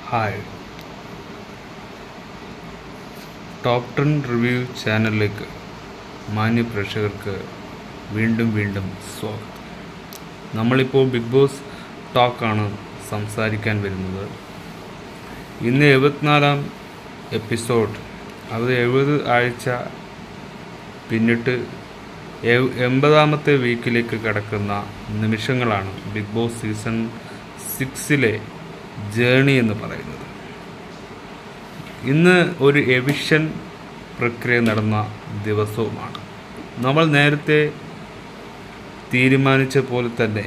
Hi, top 10 review ചാനലിലേക്ക് മാന്യ പ്രേക്ഷകർക്ക് വീണ്ടും സ്വാഗതം. നമ്മളിപ്പോൾ ബിഗ് ബോസ് ടോക്കാണ് സംസാരിക്കാൻ വരുന്നത്. ഇന്ന് 74-ാം എപ്പിസോഡ്, അത് 70 ആഴ്ച പിന്നിട്ട് 80-ാമത്തെ വീക്കിലേക്ക് കടക്കുന്ന നിമിഷങ്ങളാണ് ബിഗ് ബോസ് സീസൺ 6-ലെ ജേണി എന്ന് പറയുന്നത്. ഇന്ന് ഒരു എവിക്ഷൻ പ്രക്രിയ നടന്ന ദിവസവുമാണ്. നമ്മൾ നേരത്തെ തീരുമാനിച്ച പോലെ തന്നെ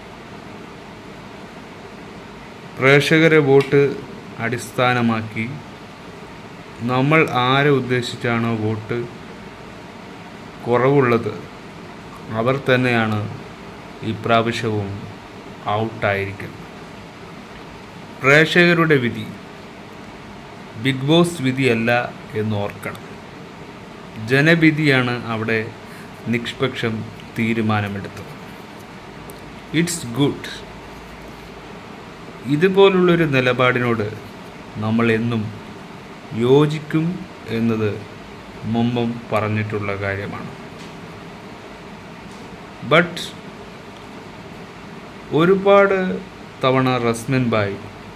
പ്രേക്ഷകരെ വോട്ട് അടിസ്ഥാനമാക്കി നമ്മൾ ആരെ ഉദ്ദേശിച്ചാണോ വോട്ട് കുറവുള്ളത് അവർ തന്നെയാണ് ഇപ്രാവശ്യവും ഔട്ടായിരിക്കുന്നത്. പ്രേക്ഷകരുടെ വിധി ബിഗ് ബോസ് വിധിയല്ല എന്ന് ഓർക്കണം. ജനവിധിയാണ് അവിടെ നിഷ്പക്ഷം തീരുമാനമെടുത്തത്. It's good. ഇതുപോലുള്ളൊരു നിലപാടിനോട് നമ്മൾ എന്നും യോജിക്കും എന്നത് മുമ്പും പറഞ്ഞിട്ടുള്ള കാര്യമാണ്. ബട്ട് ഒരുപാട് തവണ റസ്മിൻ ഭായ്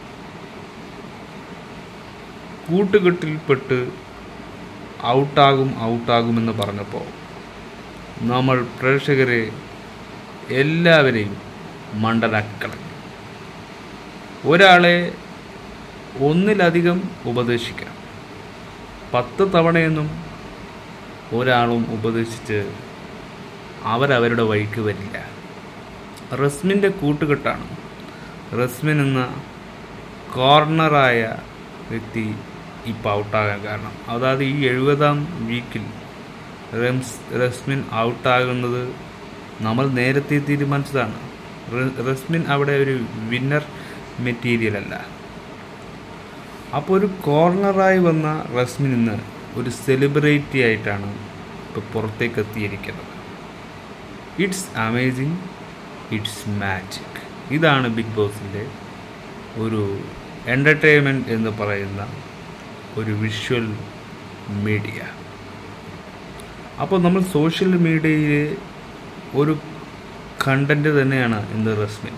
കൂട്ടുകെട്ടിൽപ്പെട്ട് ഔട്ടാകുമെന്ന് പറഞ്ഞപ്പോൾ നമ്മൾ പ്രേക്ഷകരെ എല്ലാവരെയും മണ്ടനാക്കിക്കളഞ്ഞു. ഒരാളെ ഒന്നിലധികം ഉപദേശിക്കാം, 10 തവണയൊന്നും ഒരാളും ഉപദേശിച്ച് അവരവരുടെ വഴിക്ക് വരില്ല. റസ്മിൻ്റെ കൂട്ടുകെട്ടാണ് റസ്മിൻ എന്ന കോർണറായ വ്യക്തി ഇപ്പോൾ ഔട്ടാകാൻ കാരണം. അതായത് ഈ 70-ാം വീക്കിൽ റസ്മിൻ ഔട്ടാകുന്നത് നമ്മൾ നേരത്തെ തീരുമാനിച്ചതാണ്. റസ്മിൻ അവിടെ ഒരു വിന്നർ മെറ്റീരിയൽ അല്ല. അപ്പോൾ ഒരു കോർണറായി വന്ന റസ്മിൻ ഇന്ന് ഒരു സെലിബ്രിറ്റി ആയിട്ടാണ് ഇപ്പോൾ പുറത്തേക്ക് എത്തിയിരിക്കുന്നത്. It's amazing, it's magic. ഇതാണ് ബിഗ് ബോസിൻ്റെ ഒരു എൻ്റർടൈൻമെൻറ്റ് എന്ന് പറയുന്ന ഒരു വിഷ്വൽ മീഡിയ. അപ്പോൾ നമ്മൾ സോഷ്യൽ മീഡിയയിലെ ഒരു കണ്ടൻറ്റ് തന്നെയാണ് ഇന്ന് റസ്മിൻ.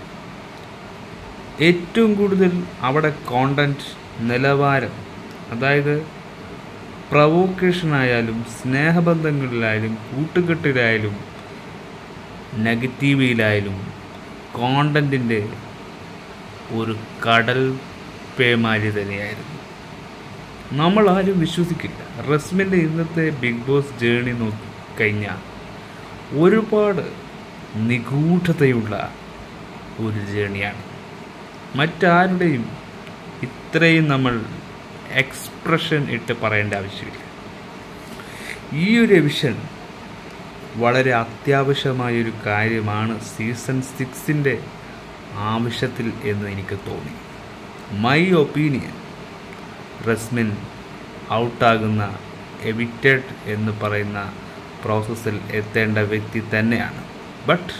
ഏറ്റവും കൂടുതൽ അവിടെ കോണ്ടൻറ്റ് നിലവാരം, അതായത് പ്രവോക്കേഷനായാലും സ്നേഹബന്ധങ്ങളിലായാലും കൂട്ടുകെട്ടിലായാലും നെഗറ്റീവിലായാലും കോണ്ടൻറ്റിൻ്റെ ഒരു കടൽ പേമാരി തന്നെയായിരുന്നു. നമ്മൾ ആരും വിശ്വസിക്കില്ല. റസ്മിൻ്റെ ഇന്നത്തെ ബിഗ് ബോസ് ജേണി നോക്കിക്കഴിഞ്ഞാൽ ഒരുപാട് നിഗൂഢതയുള്ള ഒരു ജേണിയാണ്. മറ്റാരുടെയും ഇത്രയും നമ്മൾ എക്സ്പ്രഷൻ ഇട്ട് പറയേണ്ട ആവശ്യമില്ല. ഈ ഒരു എവിഷൻ വളരെ അത്യാവശ്യമായൊരു കാര്യമാണ് സീസൺ 6-ൻ്റെ ആവശ്യത്തിൽ എന്ന് എനിക്ക് തോന്നി. മൈ ഒപ്പീനിയൻ, റസ്മിൻ ഔട്ടാകുന്ന എവിക്റ്റഡ് എന്ന് പറയുന്ന പ്രോസസ്സിൽ എത്തേണ്ട വ്യക്തി തന്നെയാണ്. ബട്ട്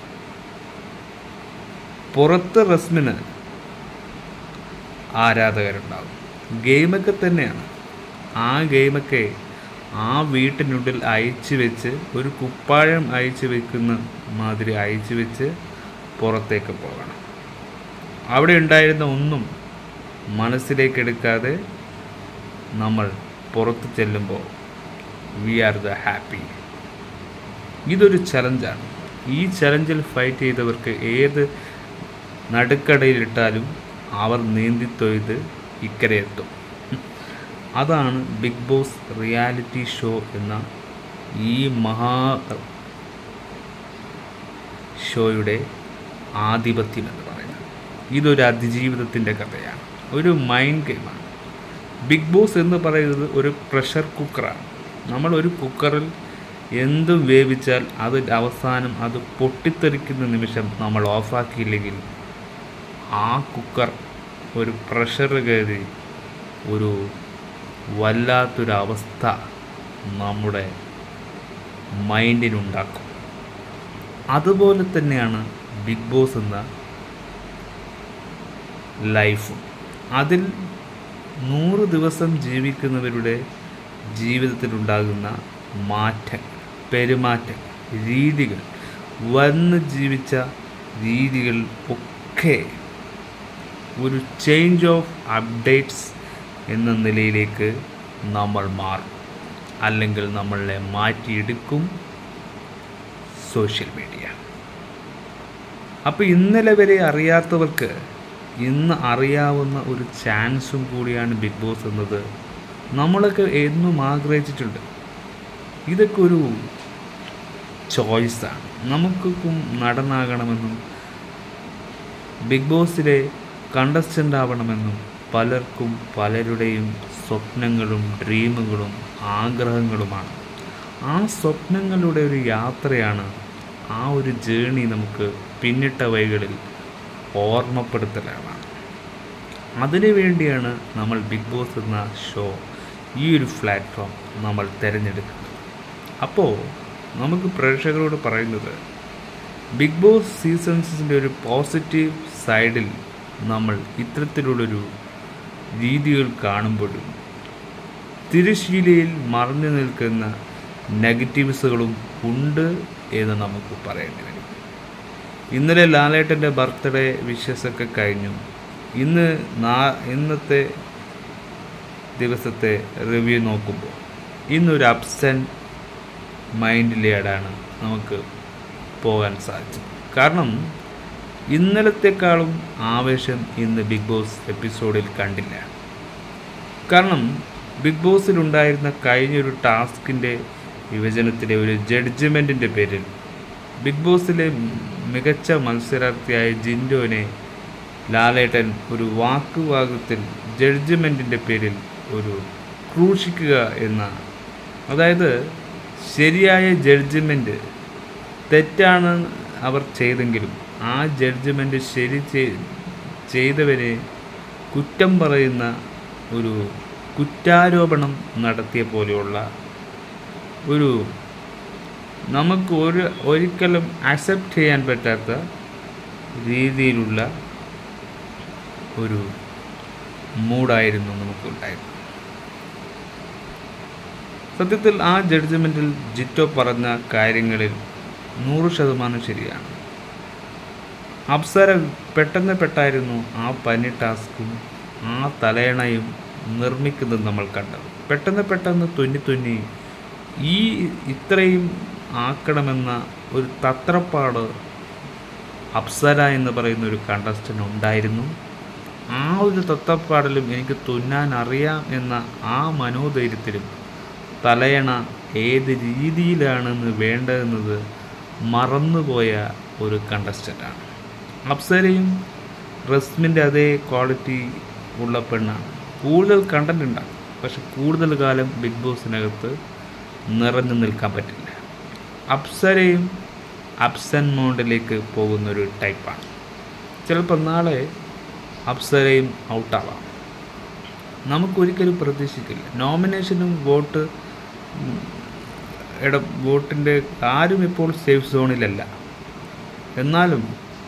പുറത്ത് റസ്മിന് ആരാധകരുണ്ടാകും. ഗെയിമൊക്കെ തന്നെയാണ്. ആ ഗെയിമൊക്കെ ആ വീട്ടിനുള്ളിൽ അയച്ചു വെച്ച്, ഒരു കുപ്പായം അയച്ചു വെക്കുന്ന മാതിരി അയച്ചു വെച്ച് പുറത്തേക്ക് പോകണം. അവിടെ ഉണ്ടായിരുന്ന ഒന്നും മനസ്സിലേക്കെടുക്കാതെ നമ്മൾ പുറത്ത് ചെല്ലുമ്പോൾ വി ആർ ദ ഹാപ്പി. ഇതൊരു ചലഞ്ചാണ്. ഈ ചലഞ്ചിൽ ഫൈറ്റ് ചെയ്തവർക്ക് ഏത് നടുക്കടയിലിട്ടാലും അവർ നീന്തിത്തൊയ്ത് ഇക്കരയെത്തും. അതാണ് ബിഗ് ബോസ് റിയാലിറ്റി ഷോ എന്ന ഈ മഹാ ഷോയുടെ ആധിപത്യം എന്ന് പറയുന്നത്. ഇതൊരു അതിജീവിതത്തിൻ്റെ കഥയാണ്, ഒരു മൈൻഡ് ഗെയിമാണ്. ബിഗ് ബോസ് എന്ന് പറയുന്നത് ഒരു പ്രഷർ കുക്കറാണ്. നമ്മൾ ഒരു കുക്കറിൽ എന്തും വേവിച്ചാൽ അത് അവസാനം അത് പൊട്ടിത്തെറിക്കുന്ന നിമിഷം നമ്മൾ ഓഫാക്കിയില്ലെങ്കിൽ ആ കുക്കർ ഒരു പ്രഷർ കയറി ഒരു വല്ലാത്തൊരവസ്ഥ നമ്മുടെ മൈൻഡിനുണ്ടാക്കും. അതുപോലെ തന്നെയാണ് ബിഗ് ബോസ് എന്ന ലൈഫും. അതിൽ 100 ദിവസം ജീവിക്കുന്നവരുടെ ജീവിതത്തിലുണ്ടാകുന്ന മാറ്റങ്ങൾ, പെരുമാറ്റങ്ങൾ, രീതികൾ, വന്ന് ജീവിച്ച രീതികൾ ഒക്കെ ഒരു ചേഞ്ച് ഓഫ് അപ്ഡേറ്റ്സ് എന്ന നിലയിലേക്ക് നമ്മൾ മാറും, അല്ലെങ്കിൽ നമ്മളെ മാറ്റിയെടുക്കും സോഷ്യൽ മീഡിയ. അപ്പോൾ ഇന്നലെ വരെ അറിയാത്തവർക്ക് ഇന്ന് അറിയാവുന്ന ഒരു ചാൻസും കൂടിയാണ് ബിഗ് ബോസ് എന്നത് നമ്മളൊക്കെ എന്നും ആഗ്രഹിച്ചിട്ടുണ്ട്. ഇതൊക്കെ ഒരു ചോയ്സാണ്. നമുക്കും നടനാകണമെന്നും ബിഗ് ബോസിലെ കണ്ടസ്റ്റൻ്റ് ആവണമെന്നും പലർക്കും പലരുടെയും സ്വപ്നങ്ങളും ഡ്രീമുകളും ആഗ്രഹങ്ങളുമാണ്. ആ സ്വപ്നങ്ങളുടെ ഒരു യാത്രയാണ്, ആ ഒരു ജേണി നമുക്ക് പിന്നിട്ട വഴികളിൽ ഓർമ്മപ്പെടുത്തലാണ്. അതിനു വേണ്ടിയാണ് നമ്മൾ ബിഗ് ബോസ് എന്ന ഷോ, ഈ ഒരു പ്ലാറ്റ്ഫോം നമ്മൾ തിരഞ്ഞെടുക്കുന്നത്. അപ്പോൾ നമുക്ക് പ്രേക്ഷകരോട് പറയുന്നത്, ബിഗ് ബോസ് സീസൺ 6ൻ്റെ ഒരു പോസിറ്റീവ് സൈഡിൽ നമ്മൾ ഇത്തരത്തിലുള്ളൊരു രീതികൾ കാണുമ്പോഴും തിരശ്ശീലയിൽ മറഞ്ഞു നിൽക്കുന്ന നെഗറ്റീവ്സുകളും ഉണ്ട് എന്ന് നമുക്ക് പറയേണ്ടി വരും. ഇന്നലെ ലാലേട്ടൻ്റെ ബർത്ത്ഡേ വിഷസൊക്കെ കഴിഞ്ഞു. ഇന്നത്തെ ദിവസത്തെ റിവ്യൂ നോക്കുമ്പോൾ ഇന്നൊരു അബ്സെൻറ്റ് മൈൻഡിലേടാണ് നമുക്ക് പോകാൻ സാധിച്ചത്. കാരണം ഇന്നലത്തെക്കാളും ആവേശം ഇന്ന് ബിഗ് ബോസ് എപ്പിസോഡിൽ കണ്ടില്ല. കാരണം ബിഗ് ബോസിലുണ്ടായിരുന്ന കഴിഞ്ഞൊരു ടാസ്കിൻ്റെ വിഭജനത്തിലെ ഒരു ജഡ്ജ്മെൻറ്റിൻ്റെ പേരിൽ ബിഗ് ബോസിലെ മികച്ച മത്സരാർത്ഥിയായ ജിൻഡോനെ ലാലേട്ടൻ ഒരു വാക്കുവാദത്തിൽ ജഡ്ജ്മെൻറ്റിൻ്റെ പേരിൽ ഒരു ക്രൂശിക്കുക എന്ന, അതായത് ശരിയായ ജഡ്ജ്മെൻറ്റ് തെറ്റാണ് അവർ ചെയ്തെങ്കിലും ആ ജഡ്ജ്മെൻറ്റ് ശരി ചെയ്തവരെ കുറ്റം പറയുന്ന ഒരു കുറ്റാരോപണം നടത്തിയ പോലെയുള്ള ഒരു, നമുക്ക് ഒരിക്കലും അക്സെപ്റ്റ് ചെയ്യാൻ പറ്റാത്ത രീതിയിലുള്ള ഒരു മൂഡായിരുന്നു നമുക്കുണ്ടായിരുന്നത്. സത്യത്തിൽ ആ ജഡ്ജ്മെൻറ്റിൽ ജിറ്റോ പറഞ്ഞ കാര്യങ്ങളിൽ 100% ശരിയാണ്. അപ്സര പെട്ടെന്ന് ആ പനി ടാസ്കും ആ തലയണയും നിർമ്മിക്കുന്നത് നമ്മൾ കണ്ടത്. പെട്ടെന്ന് തുന്നി ഈ ഇത്രയും ആക്കണമെന്ന ഒരു തത്രപ്പാട് അപ്സര എന്ന് പറയുന്ന ഒരു കണ്ടസ്റ്റൻ്റ് ഉണ്ടായിരുന്നു. ആ ഒരു തത്രപ്പാടിലും എനിക്ക് തുന്നാൻ അറിയാം എന്ന ആ മനോധൈര്യത്തിലും തലയണ ഏത് രീതിയിലാണെന്ന് വേണ്ടതെന്നത് മറന്നുപോയ ഒരു കണ്ടസ്റ്റൻ്റാണ്. അപ്സരയും റസ്മിൻ്റെ അതേ ക്വാളിറ്റി ഉള്ള പെണ്ണാണ്. കൂടുതൽ കണ്ടൻ്റ് ഉണ്ടാകും, പക്ഷെ കൂടുതൽ കാലം ബിഗ് ബോസിനകത്ത് നിറഞ്ഞു നിൽക്കാൻ പറ്റില്ല. അപ്സരയും അബ്സെൻറ്റ് മോഡിലേക്ക് പോകുന്നൊരു ടൈപ്പാണ്. ചിലപ്പോൾ നാളെ അപ്സരയും ഔട്ടാവാം, നമുക്കൊരിക്കലും പ്രതീക്ഷിക്കില്ല. നോമിനേഷനും വോട്ടിൻ്റെ ആരും ഇപ്പോൾ സേഫ് സോണിലല്ല. എന്നാലും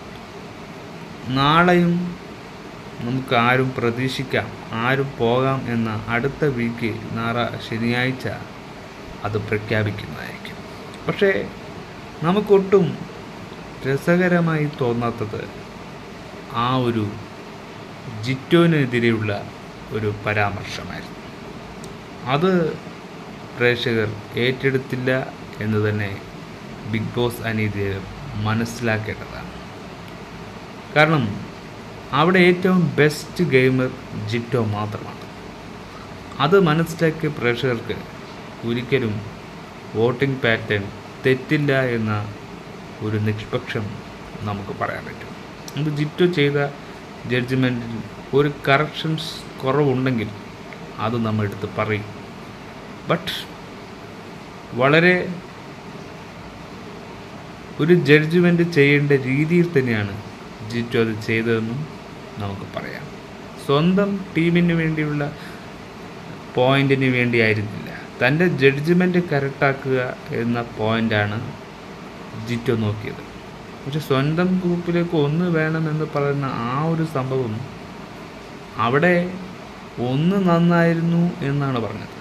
നാളെയും നമുക്ക് ആരും പ്രതീക്ഷിക്കാം, ആരും പോകാം എന്ന അടുത്ത വീക്ക് ശനിയാഴ്ച അത് പ്രഖ്യാപിക്കുന്നതായിരിക്കും. പക്ഷേ നമുക്കൊട്ടും രസകരമായി തോന്നാത്തത് ആ ഒരു ജിറ്റോനെതിരെയുള്ള ഒരു പരാമർശമായിരുന്നു. അത് പ്രേക്ഷകർ ഏറ്റെടുത്തില്ല എന്ന് തന്നെ ബിഗ് ബോസ് അനീതികൾ മനസ്സിലാക്കേണ്ടതാണ്. കാരണം അവിടെ ഏറ്റവും ബെസ്റ്റ് ഗെയിമർ ജിറ്റോ മാത്രമാണ്. അത് മനസ്സിലാക്കിയ പ്രേക്ഷകർക്ക് ഒരിക്കലും വോട്ടിംഗ് പാറ്റേൺ തെറ്റില്ല എന്ന ഒരു നിഷ്പക്ഷം നമുക്ക് പറയാൻ പറ്റും. അത് ജിറ്റോ ചെയ്ത ജഡ്ജ്മെൻറ്റിൽ ഒരു കറക്ഷൻസ് കുറവുണ്ടെങ്കിൽ അത് നമ്മൾ എടുത്ത് പറയും. ബട്ട് വളരെ ഒരു ജഡ്ജ്മെൻറ്റ് ചെയ്യേണ്ട രീതിയിൽ തന്നെയാണ് ജിറ്റോ അത് ചെയ്തതെന്നും നമുക്ക് പറയാം. സ്വന്തം ടീമിന് വേണ്ടിയുള്ള പോയിൻറ്റിന് വേണ്ടിയായിരുന്നില്ല, തൻ്റെ ജഡ്ജ്മെൻറ്റ് കറക്റ്റാക്കുക എന്ന പോയിൻ്റാണ് ജിറ്റോ നോക്കിയത്. പക്ഷെ സ്വന്തം ഗ്രൂപ്പിലേക്ക് ഒന്ന് വേണമെന്ന് പറയുന്ന ആ ഒരു സംഭവം അവിടെ ഒന്ന് നന്നായിരുന്നു എന്നാണ് പറഞ്ഞത്.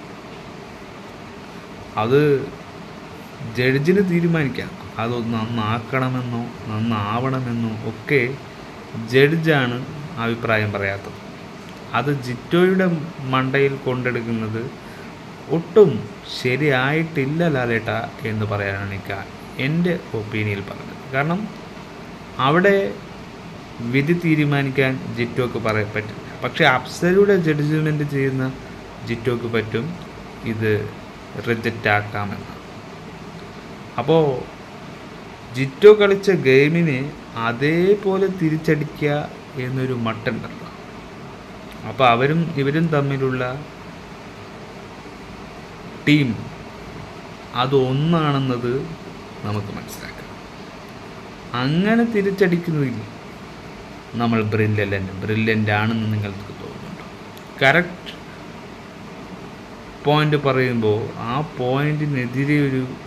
അത് ജഡ്ജിന് തീരുമാനിക്കാം. അത് നന്നാക്കണമെന്നോ നന്നാവണമെന്നോ ഒക്കെ ജഡ്ജാണ് അഭിപ്രായം പറയാത്തത്. അത് ജിറ്റോയുടെ മണ്ടയിൽ കൊണ്ടെടുക്കുന്നത് ഒട്ടും ശരിയായിട്ടില്ല ലാലേട്ട എന്ന് പറയാനാണ് എനിക്ക് എൻ്റെ ഒപ്പീനിയനിൽ പറഞ്ഞത്. കാരണം അവിടെ വിധി തീരുമാനിക്കാൻ ജിറ്റോക്ക് പറ്റില്ല. പക്ഷേ അപ്സരയുടെ ജഡ്ജ്മെൻറ്റ് ചെയ്യുന്ന ജിറ്റോക്ക് പറ്റും ഇത് റിജക്റ്റ് ആക്കാമെന്ന്. അപ്പോൾ ജിറ്റോ കളിച്ച ഗെയിമിനെ അതേപോലെ തിരിച്ചടിക്കുക എന്നൊരു മട്ടുണ്ടല്ലോ. അപ്പോൾ അവരും ഇവരും തമ്മിലുള്ള ടീം അതൊന്നാണെന്നത് നമുക്ക് മനസ്സിലാക്കാം. അങ്ങനെ തിരിച്ചടിക്കുന്നതിൽ നമ്മൾ ബ്രില്യൻ്റ് ആണെന്ന് നിങ്ങൾക്ക് തോന്നുന്നുണ്ടോ? കറക്റ്റ് പോയിന്റ് പറയുമ്പോൾ ആ പോയിന്റിനെതിരെ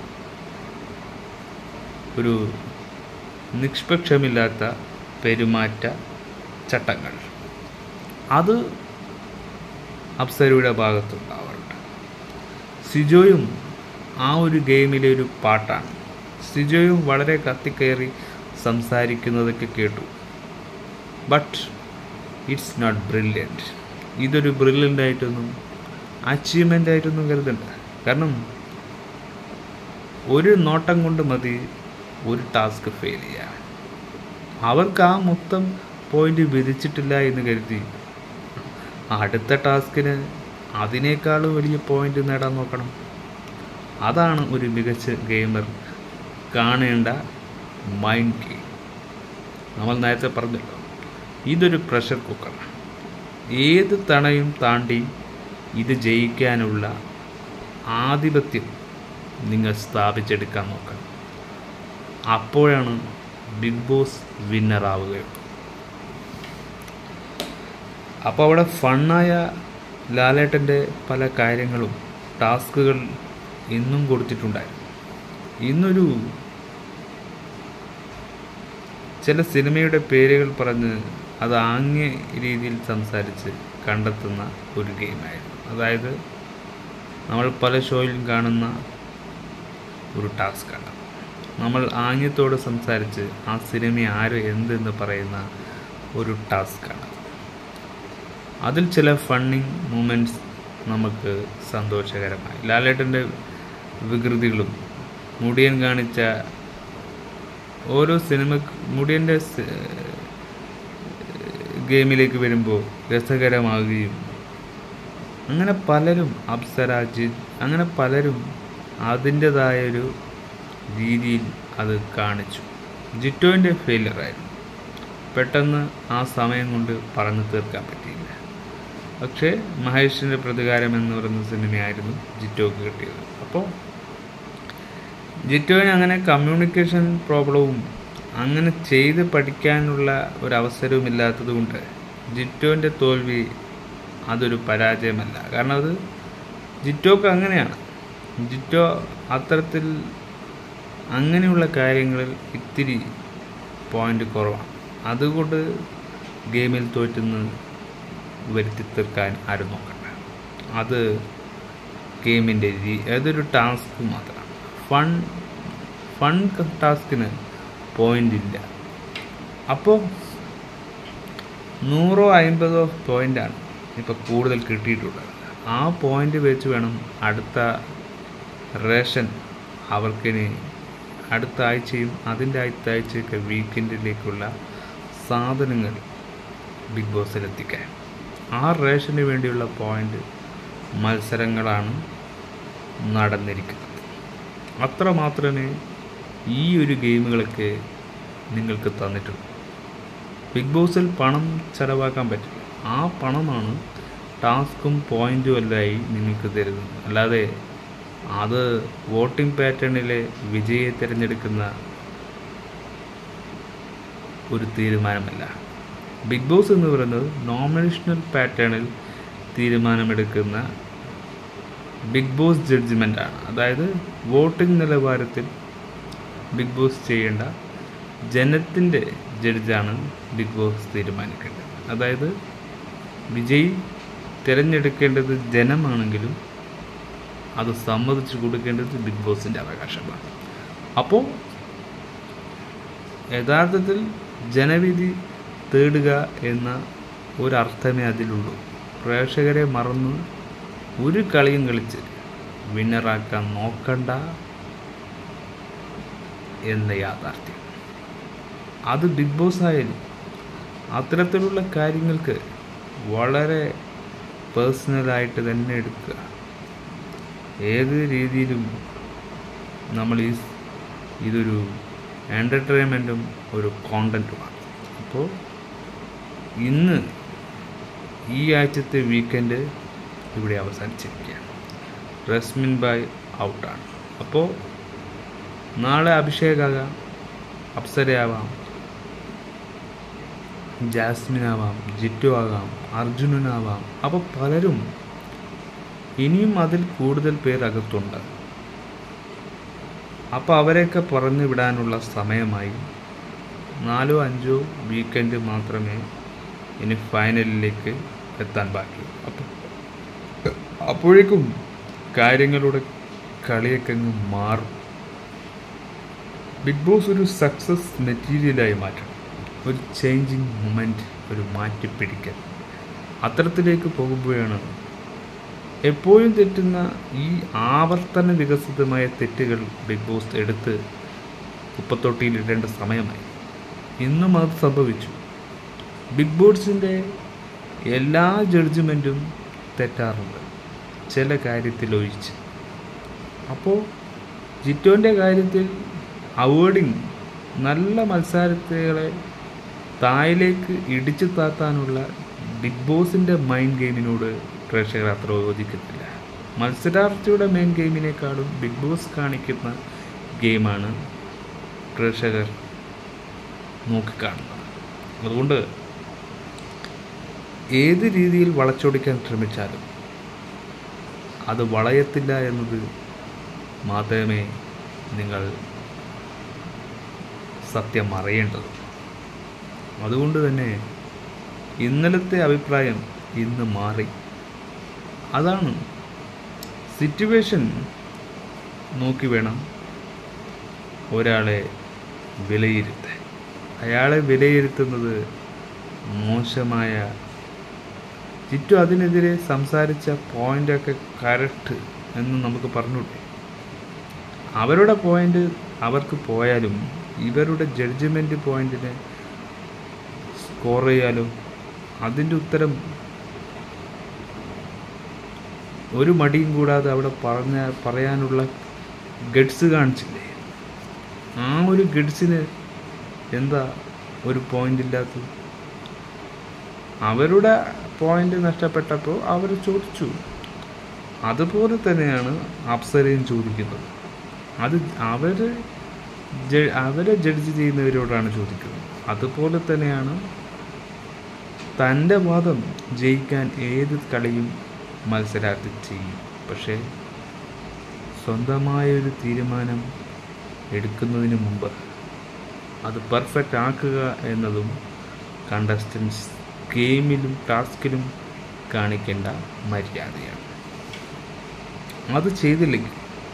ഒരു നിഷ്പക്ഷമില്ലാത്ത പെരുമാറ്റ ചട്ടങ്ങൾ അത് അപ്സരയുടെ ഭാഗത്തുണ്ടാവാറുണ്ട്. സിജോയും ആ ഒരു ഗെയിമിലെ ഒരു പാട്ടാണ്. സിജോയും വളരെ കത്തിക്കയറി സംസാരിക്കുന്നതൊക്കെ കേട്ടു. But it's not brilliant. ഇതൊരു ബ്രില്യൻ്റ് ആയിട്ടൊന്നും അച്ചീവ്മെൻ്റ് ആയിട്ടൊന്നും കരുതണ്ട. കാരണം ഒരു നോട്ടം കൊണ്ട് മതി ഒരു ടാസ്ക് ഫെയിൽ ചെയ്യാൻ. അവർക്ക് ആ മൊത്തം പോയിന്റ് വിധിച്ചിട്ടില്ല എന്ന് കരുതി അടുത്ത ടാസ്കിന് അതിനേക്കാളും വലിയ പോയിന്റ് നേടാൻ നോക്കണം. അതാണ് ഒരു മികച്ച ഗെയിമർ കാണേണ്ട മൈൻഡ് ഗെയിം. നമ്മൾ നേരത്തെ പറഞ്ഞല്ലോ, ഇതൊരു പ്രഷർ കുക്കറാണ്. ഏത് തണയും താണ്ടി ഇത് ജയിക്കാനുള്ള ആധിപത്യം നിങ്ങൾ സ്ഥാപിച്ചെടുക്കാൻ നോക്കണം. അപ്പോഴാണ് ബിഗ് ബോസ് വിന്നറാവുകയുള്ളൂ. അപ്പോൾ അവിടെ ഫണ്ണായ ലാലേട്ടൻ്റെ പല കാര്യങ്ങളും ടാസ്കുകൾ ഇന്നും കൊടുത്തിട്ടുണ്ടായിരുന്നു. ഇന്നൊരു ചില സിനിമയുടെ പേരുകൾ പറഞ്ഞ് അത് ആംഗ്യ രീതിയിൽ സംസാരിച്ച് കണ്ടെത്തുന്ന ഒരു ഗെയിമായിരുന്നു. അതായത് നമ്മൾ പല ഷോയിലും കാണുന്ന ഒരു ടാസ്ക്കാണ്. നമ്മൾ ആംഗ്യത്തോട് സംസാരിച്ച് ആ സിനിമ ആര് എന്തെന്ന് പറയുന്ന ഒരു ടാസ്ക്കാണ്. അതിൽ ചില ഫണ്ണിങ് മൂമെൻറ്റ്സ് നമുക്ക് സന്തോഷകരമായി. ലാലേട്ടൻ്റെ വികൃതികളും മുടിയൻ കാണിച്ച ഓരോ മുടിയൻ്റെ ഗെയിമിലേക്ക് വരുമ്പോൾ രസകരമാകുകയും അങ്ങനെ പലരും അപ്സരാജിത്ത് അങ്ങനെ പലരും അതിൻ്റെതായൊരു രീതിയിൽ അത് കാണിച്ചു. ജിറ്റോൻ്റെ ഫെയിലിയറായിരുന്നു. പെട്ടെന്ന് ആ സമയം കൊണ്ട് പറഞ്ഞു തീർക്കാൻ പറ്റിയില്ല. പക്ഷേ മഹേഷിൻ്റെ പ്രതികാരം എന്ന് പറയുന്ന സിനിമയായിരുന്നു ജിറ്റോക്ക് കിട്ടിയത്. അപ്പോൾ ജിറ്റോന് അങ്ങനെ കമ്മ്യൂണിക്കേഷൻ പ്രോബ്ലവും അങ്ങനെ ചെയ്ത് പഠിക്കാനുള്ള ഒരവസരവും ഇല്ലാത്തത് കൊണ്ട് ജിറ്റോൻ്റെ തോൽവി അതൊരു പരാജയമല്ല. കാരണം അത് ജിറ്റോക്ക് അങ്ങനെയാണ്. ജിറ്റോ അത്തരത്തിൽ അങ്ങനെയുള്ള കാര്യങ്ങളിൽ ഇത്തിരി പോയിൻ്റ് കുറവാണ്. അതുകൊണ്ട് ഗെയിമിൽ തോറ്റെന്ന് വരുത്തി തീർക്കാൻ ആരും നോക്കണ്ട. അത് ഗെയിമിൻ്റെ അതൊരു ടാസ്ക് മാത്രമാണ്. ഫൺ ടാസ്കിന് പോയിൻ്റ് ഇല്ല. അപ്പോൾ 100 50 പോയിൻ്റാണ് ഇപ്പോൾ കൂടുതൽ കിട്ടിയിട്ടുള്ളത്. ആ പോയിൻ്റ് വെച്ച് വേണം അടുത്ത റേഷൻ അവർക്കിനി അടുത്ത ആഴ്ചയും അതിൻ്റെ അടുത്ത ആഴ്ചയൊക്കെ വീക്കെൻഡിലേക്കുള്ള സാധനങ്ങൾ ബിഗ് ബോസിലെത്തിക്കാൻ. ആ റേഷന് വേണ്ടിയുള്ള പോയിൻ്റ് മത്സരങ്ങളാണ് നടന്നിരിക്കുന്നത്. അത്ര മാത്രമേ ഈ ഒരു ഗെയിമുകളൊക്കെ നിങ്ങൾക്ക് തന്നിട്ടുള്ളൂ. ബിഗ് ബോസിൽ പണം ചിലവാക്കാൻ പറ്റില്ല. ആ പണമാണ് ടാസ്കും പോയിൻറ്റും എല്ലായി നിങ്ങൾക്ക് തരുന്നത്. അല്ലാതെ അത് വോട്ടിംഗ് പാറ്റേണിലെ വിജയെ തിരഞ്ഞെടുക്കുന്ന ഒരു തീരുമാനമല്ല. ബിഗ് ബോസ് എന്ന് പറയുന്നത് നോമിനേഷണൽ പാറ്റേണിൽ തീരുമാനമെടുക്കുന്ന ബിഗ് ബോസ് ജഡ്ജ്മെൻ്റാണ്. അതായത് വോട്ടിംഗ് നിലവാരത്തിൽ ബിഗ് ബോസ് ചെയ്യേണ്ട ജനത്തിൻ്റെ ജഡ്ജാണ് ബിഗ് ബോസ് തീരുമാനിക്കേണ്ടത്. അതായത് വിജയി തിരഞ്ഞെടുക്കേണ്ടത് ജനമാണെങ്കിലും അത് സമ്മതിച്ചു കൊടുക്കേണ്ടത് ബിഗ് ബോസിൻ്റെ അവകാശമാണ്. അപ്പോൾ യഥാർത്ഥത്തിൽ ജനവിധി തേടുക എന്ന ഒരർത്ഥമേ അതിലുള്ളൂ. പ്രേക്ഷകരെ മറന്ന് ഒരു കളിയും കളിച്ച് വിന്നറാക്കാൻ നോക്കണ്ട എന്ന യാഥാർത്ഥ്യം. അത് ബിഗ് ബോസ് ആയാലും അത്തരത്തിലുള്ള കാര്യങ്ങൾക്ക് വളരെ പേഴ്സണലായിട്ട് തന്നെ എടുക്കുക. ഏത് രീതിയിലും നമ്മൾ ഇതൊരു എൻ്റർടൈൻമെൻറ്റും ഒരു കോണ്ടൻറ്റുമാണ്. അപ്പോൾ ഇന്ന് ഈ ആഴ്ചത്തെ വീക്കെൻഡ് ഇവിടെ അവസാനിച്ചിരിക്കുകയാണ്. റസ്മിൻ ബായ് ഔട്ടാണ്. അപ്പോൾ നാളെ അഭിഷേകാകാം, അപ്സരയാവാം, ജാസ്മിനാവാം, ജിറ്റു ആകാം, അർജുനനാവാം. അപ്പോൾ പലരും ഇനിയും അതിൽ കൂടുതൽ പേർ അകത്തുണ്ട്. അപ്പോൾ അവരെയൊക്കെ പറഞ്ഞു വിടാനുള്ള സമയമായി. 4-5 വീക്കെൻഡ് മാത്രമേ ഇനി ഫൈനലിലേക്ക് എത്താൻ ബാക്കി. അപ്പോഴേക്കും കാര്യങ്ങളുടെ കളിയൊക്കെ അങ്ങ് മാറും. ബിഗ് ബോസ് ഒരു സക്സസ് മെറ്റീരിയലായി മാറ്റണം. ഒരു ചേഞ്ചിങ് മൊമെൻറ്റ്, ഒരു മാറ്റിപ്പിടിക്കൽ. അത്തരത്തിലേക്ക് പോകുമ്പോഴാണ് എപ്പോഴും തെറ്റുന്ന ഈ ആവർത്തന വികസിതമായ തെറ്റുകൾ ബിഗ് ബോസ് എടുത്ത് കുപ്പത്തൊട്ടിയിലിടേണ്ട സമയമായി. ഇന്നും അത് സംഭവിച്ചു. ബിഗ് ബോസിൻ്റെ എല്ലാ ജഡ്ജ്മെൻറ്റും തെറ്റാറുണ്ട്, ചില കാര്യത്തിൽ ഒഴിച്ച്. അപ്പോൾ ജിറ്റോൻ്റെ കാര്യത്തിൽ അവോയ്ഡിങ് നല്ല മത്സരാർത്ഥികളെ തായിലേക്ക് ഇടിച്ചു താത്താനുള്ള ബിഗ് ബോസിൻ്റെ മൈൻഡ് ഗെയിമിനോട് പ്രേക്ഷകർ അത്ര യോജിക്കത്തില്ല. മത്സരാർത്ഥിയുടെ മെയിൻ ഗെയിമിനേക്കാളും ബിഗ് ബോസ് കാണിക്കുന്ന ഗെയിമാണ് പ്രേക്ഷകർ നോക്കിക്കാണുന്നത്. അതുകൊണ്ട് ഏത് രീതിയിൽ വളച്ചൊടിക്കാൻ ശ്രമിച്ചാലും അത് വളയത്തില്ല എന്നത് മാത്രമേ നിങ്ങൾ സത്യം അറിയേണ്ടത്. അതുകൊണ്ട് തന്നെ ഇന്നലത്തെ അഭിപ്രായം ഇന്ന് മാറി. അതാണ് സിറ്റുവേഷൻ നോക്കി വേണം ഒരാളെ വിലയിരുത്താൻ. അയാളെ വിലയിരുത്തുന്നത് മോശമായ ജിറ്റു അതിനെതിരെ സംസാരിച്ച പോയിൻ്റൊക്കെ കറക്റ്റ് എന്ന് നമുക്ക് പറഞ്ഞൂടെ. അവരുടെ പോയിൻ്റ് അവർക്ക് പോയാലും ഇവരുടെ ജഡ്ജ്മെൻറ്റ് പോയിൻറ്റിനെ സ്കോർ ചെയ്യാലും അതിൻ്റെ ഉത്തരം ഒരു മടിയും കൂടാതെ അവിടെ പറയാനുള്ള ഗഡ്സ് കാണിച്ചില്ലേ. ആ ഒരു ഗഡ്സിന് എന്താ ഒരു പോയിൻ്റ് ഇല്ലാത്തത്? അവരുടെ പോയിൻ്റ് നഷ്ടപ്പെട്ടപ്പോൾ അവർ ചോദിച്ചു. അതുപോലെ തന്നെയാണ് അപ്സരയും ചോദിക്കുന്നത്. അത് അവരെ ജഡ്ജ് ചെയ്യുന്നവരോടാണ് ചോദിക്കുന്നത്. അതുപോലെ തന്നെയാണ് തൻ്റെ വാദം ജയിക്കാൻ ഏത് കളിയും മത്സരാർത്ഥി ചെയ്യും. പക്ഷേ സ്വന്തമായൊരു തീരുമാനം എടുക്കുന്നതിന് മുമ്പ് അത് പെർഫെക്റ്റ് ആക്കുക എന്നതും കണ്ടസ്റ്റൻസ് ഗെയിമിലും ടാസ്കിലും കാണിക്കേണ്ട മര്യാദയാണ്. അത് ചെയ്തില്ലെങ്കിൽ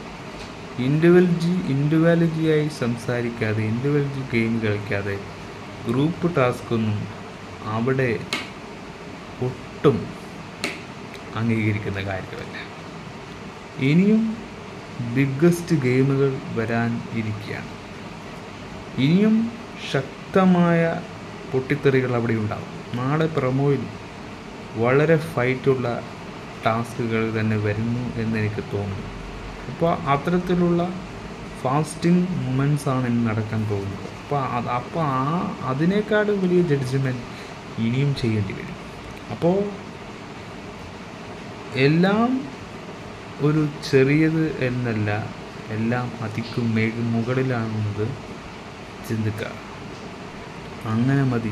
ഇൻഡിവിജ്വാലിറ്റിയായി സംസാരിക്കാതെ, ഇൻഡിവിജ്വൽ ഗെയിം കളിക്കാതെ, ഗ്രൂപ്പ് ടാസ്കൊന്നും അവിടെ ഒട്ടും അംഗീകരിക്കുന്ന കാര്യമല്ല. ഇനിയും ബിഗ്ഗസ്റ്റ് ഗെയിമുകൾ വരാൻ ഇരിക്കുകയാണ്. ഇനിയും ശക്തമായ പൊട്ടിത്തെറികൾ അവിടെ ഉണ്ടാകും. നാളെ പ്രൊമോയിൽ വളരെ ഫൈറ്റുള്ള ടാസ്കുകൾ തന്നെ വരുന്നു എന്നെനിക്ക് തോന്നുന്നു. അപ്പോൾ അത്തരത്തിലുള്ള ഫാസ്റ്റിംഗ് മൊമെൻറ്റ്സാണ് ഇനി നടക്കാൻ പോകുന്നത്. അപ്പോൾ അതിനേക്കാളും വലിയ ജഡ്ജ്മെൻറ്റ് ഇനിയും ചെയ്യേണ്ടി വരും. അപ്പോൾ എല്ലാം ഒരു ചെറിയത് എന്നല്ല, എല്ലാം അതിക്കും മുകളിലാണെന്നത് ചിന്തിക്കുക. അങ്ങനെ മതി.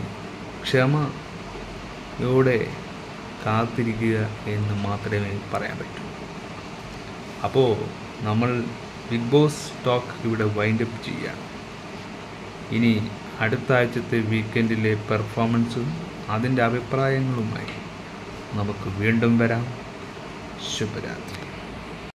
ക്ഷമയോടെ കാത്തിരിക്കുക എന്ന് മാത്രമേ പറയാൻ പറ്റൂ. അപ്പോൾ നമ്മൾ ബിഗ് ബോസ് ടോക്ക് ഇവിടെ വൈൻഡപ്പ് ചെയ്യുകയാണ്. ഇനി അടുത്ത ആഴ്ചത്തെ വീക്കെൻഡിലെ പെർഫോമൻസും അതിൻ്റെ അഭിപ്രായങ്ങളുമായി നമുക്ക് വീണ്ടും വരാം. ശുഭരാത്രി.